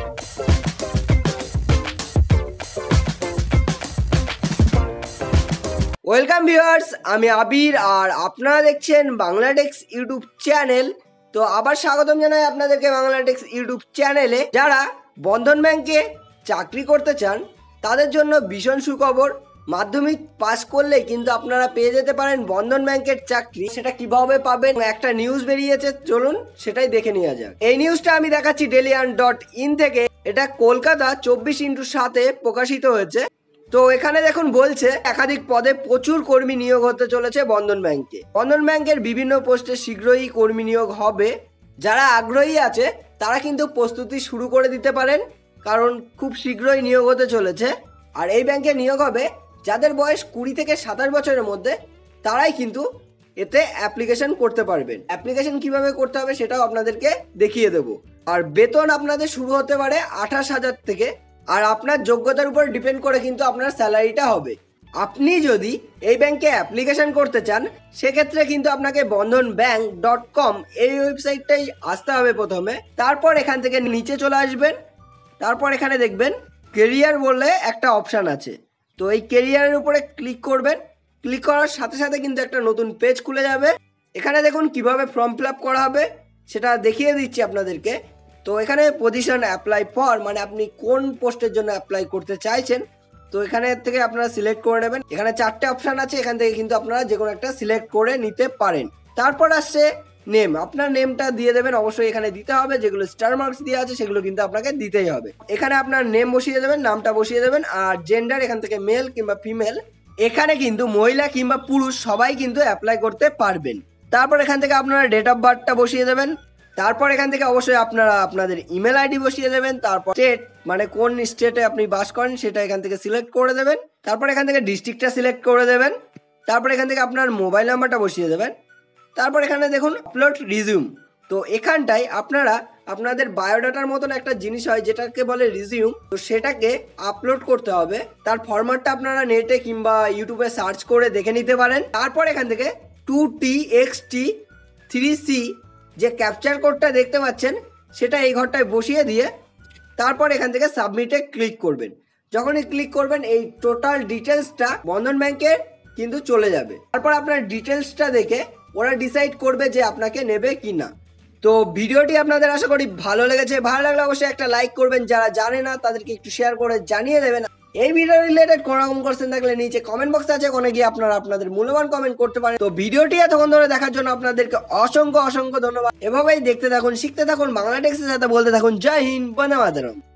Welcome viewers, আমি আবির আর আপনারা দেখছেন বাংলাটেক্স ইউটিউব চ্যানেল। তো আবার স্বাগতম জানাই আপনাদেরকে বাংলাটেক্স ইউটিউব চ্যানেলে। যারা বন্ধন ব্যাংকে চাকরি করতে চান তাদের জন্য ভীষণ সুখবর। মাধ্যমিক পাস করলেই কিন্তু আপনারা পেয়ে যেতে পারেন বন্ধন ব্যাংকের চাকরি। সেটা কিভাবে পাবেন, একটা নিউজ বেরিয়েছে, চলুন সেটাই দেখে নেওয়া যাক। এই নিউজটা আমি দেখাচ্ছি delian.in থেকে। এটা কলকাতা 24x7 প্রকাশিত হয়েছে। তো এখানে দেখুন বলছে একাধিক পদে প্রচুর কর্মী নিয়োগ হতে চলেছে বন্ধন ব্যাংকে। বন্ধন ব্যাংকের বিভিন্ন পোস্টে শীঘ্রই কর্মী নিয়োগ হবে। যারা আগ্রহী আছে তারা কিন্তু প্রস্তুতি শুরু করে দিতে পারেন, কারণ খুব শীঘ্রই নিয়োগ হতে চলেছে। আর এই ব্যাংকে নিয়োগ হবে যাদের বয়স 20 থেকে 27 বছরের মধ্যে, তারাই কিন্তু এতে অ্যাপ্লিকেশন করতে পারবেন। অ্যাপ্লিকেশন কিভাবে করতে হবে সেটাও আপনাদেরকে দেখিয়ে দেবো। আর বেতন আপনাদের শুরু হতে পারে 28,000 থেকে। আর আপনার যোগ্যতার উপর ডিপেন্ড করে কিন্তু আপনার স্যালারিটা হবে। আপনি যদি এই ব্যাংকে অ্যাপ্লিকেশন করতে চান সেক্ষেত্রে কিন্তু আপনাকে bandhan.com এই ওয়েবসাইটটাই আসতে হবে প্রথমে। তারপর এখান থেকে নিচে চলে আসবেন। তারপর এখানে দেখবেন কেরিয়ার বলে একটা অপশান আছে। তো এই কেরিয়ারের উপরে ক্লিক করবেন। ক্লিক করার সাথে সাথে কিন্তু একটা নতুন পেজ খুলে যাবে। এখানে দেখুন কিভাবে ফর্ম ফিল আপ করা হবে সেটা দেখিয়ে দিচ্ছি আপনাদেরকে। তো এখানে পজিশন অ্যাপ্লাই ফর, মানে আপনি কোন পোস্টের জন্য অ্যাপ্লাই করতে চাইছেন, তো এখানে থেকে আপনারা সিলেক্ট করে নেবেন। এখানে 4টে অপশান আছে, এখান থেকে কিন্তু আপনারা যে কোনো একটা সিলেক্ট করে নিতে পারেন। তারপর আসছে নেম। আপনার নেমটা দিয়ে দেবেন, অবশ্যই এখানে দিতে হবে। যেগুলো স্টার মার্কস দেওয়া আছে সেগুলো কিন্তু আপনাকে দিতেই হবে। এখানে আপনার নেম বসিয়ে দেবেন, নামটা বসিয়ে দেবেন। আর জেন্ডার এখান থেকে মেল কিংবা ফিমেল। এখানে কিন্তু মহিলা কিংবা পুরুষ সবাই কিন্তু অ্যাপ্লাই করতে পারবেন। তারপর এখান থেকে আপনারা ডেট অফ বার্থটা বসিয়ে দেবেন। তারপর এখান থেকে অবশ্যই আপনারা আপনাদের ইমেল আইডি বসিয়ে দেবেন। তারপর স্টেট, মানে কোন স্টেটে আপনি বাস করেন সেটা এখান থেকে সিলেক্ট করে দেবেন। তারপর এখান থেকে ডিস্ট্রিক্টটা সিলেক্ট করে দেবেন। তারপর এখান থেকে আপনার মোবাইল নাম্বারটা বসিয়ে দেবেন। তারপর এখানে দেখুন আপলোড রিজিউম। তো এখানটায় আপনারা আপনাদের বায়োডাটার মতন একটা জিনিস হয় যেটাকে বলে রিজিউম, তো সেটাকে আপলোড করতে হবে। তার ফরম্যাটটা আপনারা নেটে কিংবা ইউটিউবে সার্চ করে দেখে নিতে পারেন। তারপর এখান থেকে 2TXT3C যে ক্যাপচার কোডটা দেখতে পাচ্ছেন সেটা এই ঘরটায় বসিয়ে দিয়ে তারপর এখান থেকে সাবমিটে ক্লিক করবেন। যখনই ক্লিক করবেন এই টোটাল ডিটেলসটা বন্ধন ব্যাংকের কিন্তু চলে যাবে। তারপর আপনার ডিটেলসটা দেখে ওরা ডিসাইড করবে যে আপনাকে নেবে কি না। তো ভিডিওটি আপনাদের আশা করি ভালো লেগেছে। ভালো লাগলে অবশ্যই একটা লাইক করবেন। যারা জানে না তাদেরকে একটু শেয়ার করে জানিয়ে দেবেন। এই ভিডিও রিলেটেড কোনো রকম কোশ্চেন থাকলে নিচে কমেন্ট বক্স আছে, ওখানে গিয়ে আপনারা আপনাদের মূল্যবান কমেন্ট করতে পারেন। তো ভিডিওটি এতক্ষণ ধরে দেখার জন্য আপনাদেরকে অসংখ্য অসংখ্য ধন্যবাদ। এভাবেই দেখতে থাকুন, শিখতে থাকুন, বাংলাটেক্সের সাথে বলতে থাকুন। জয় হিন্দ, বন্দে মাতরম।